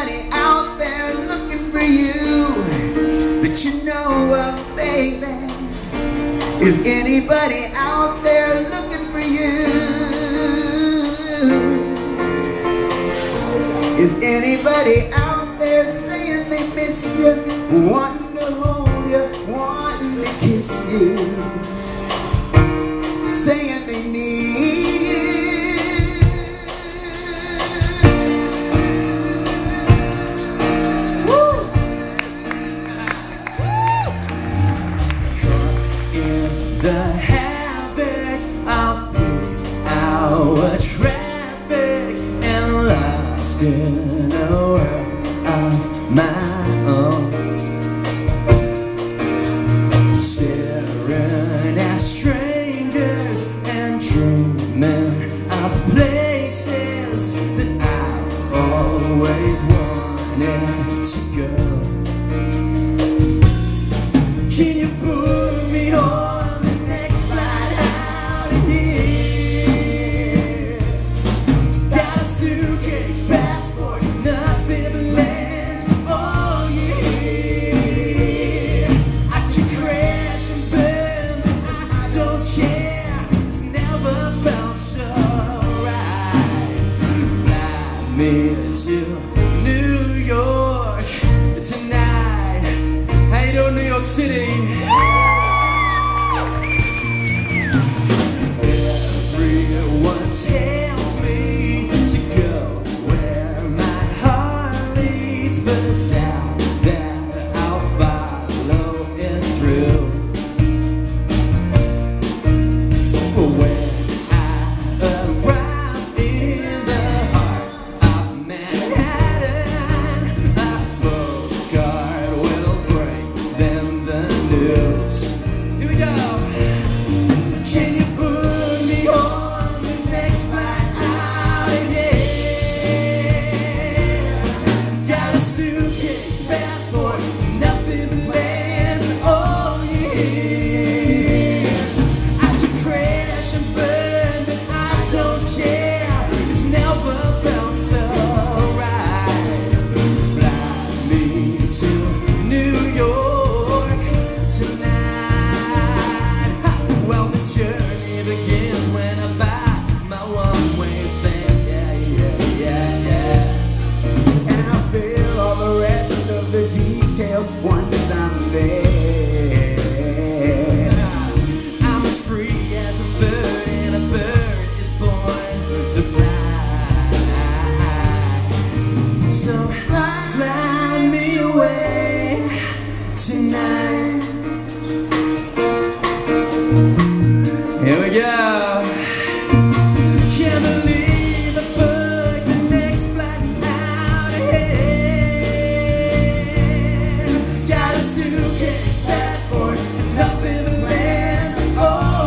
anybody out there looking for you that you know of, baby? Is anybody out there looking for you? Is anybody out there saying they miss you, wanting to hold you, wanting to kiss you, saying they need you? Woo! Caught in the havoc of peak hour traffic and lost in a world of my own, staring at strangers and dreaming of places that I've always wanted to go. Can you put me on the next flight out of here? Got a suitcase, passport, nothing but lands. Oh yeah, I could crash and burn, but I don't care. It's never felt so right. Fly me to New York tonight. How you doing, New York City? Everyone tells me to go where my heart leads, but I doubt that I'll follow it through. When I arrive in the heart of Manhattan, a postcard will bring them the news. Here we go. Can you put me on the next flight out of here? Got a suitcase, passport, nothing but land. Oh yeah, I could crash and burn, but I don't care. It's never felt so right. Fly me to New York tonight. Well, the journey begins when I buy my one-way thing. Yeah, yeah, yeah, yeah. And I feel all the rest of the details once I'm there. I'm as free as a bird, and a bird is born to fly. So fly me away tonight. Here we go. Can't believe I booked the next flight out of here. Got a suitcase, passport, nothing but land. Oh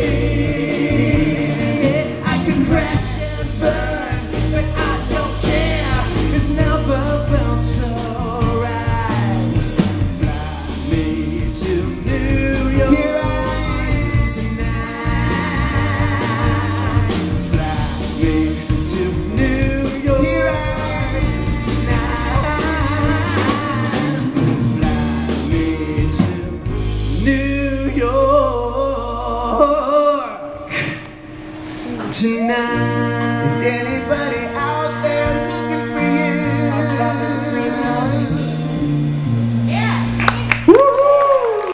yeah, I can crash and burn, but I don't care. It's never felt so right. Fly me to New York. Here I am tonight. Fly me to New York. Here I am tonight. Fly me to New York tonight.